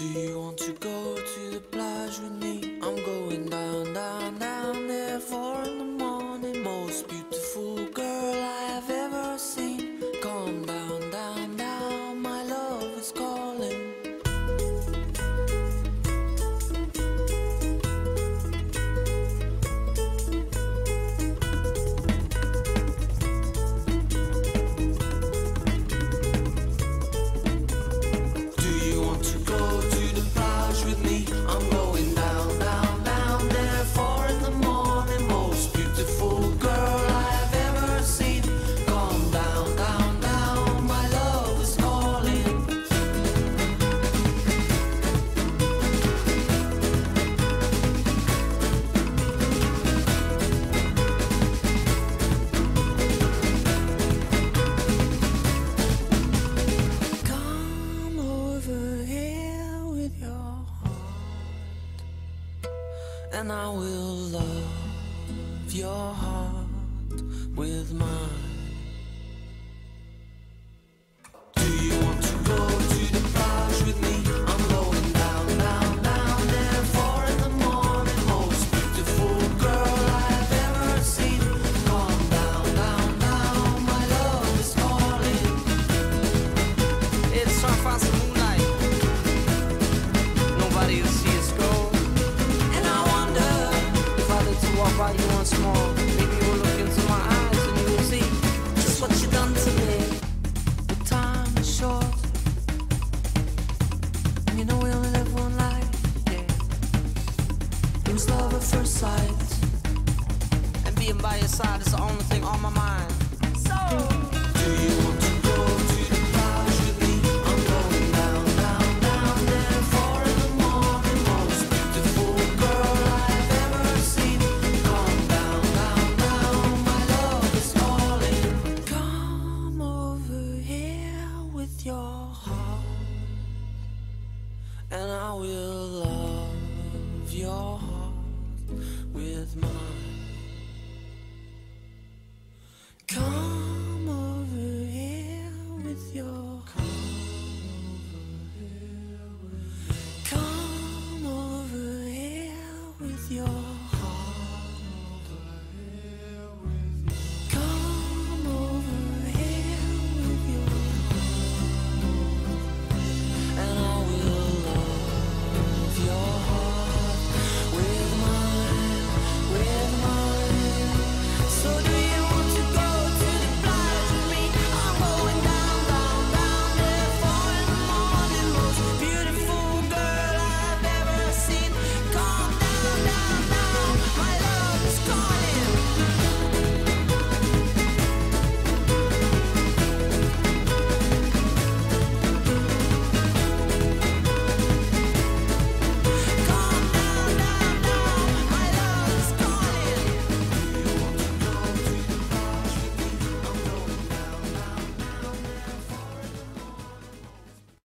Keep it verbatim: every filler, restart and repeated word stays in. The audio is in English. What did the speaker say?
Do you want to go to the plage with me? I'm going down, down, down there, four in the morning. Most beautiful girl I have ever seen. Come down, down, down, my love is calling. I'm going down, down, down there, four in the morning. Most beautiful girl I have ever seen. Come down, down, down, my love is calling. Come over here with your heart, and I will love your heart with mine.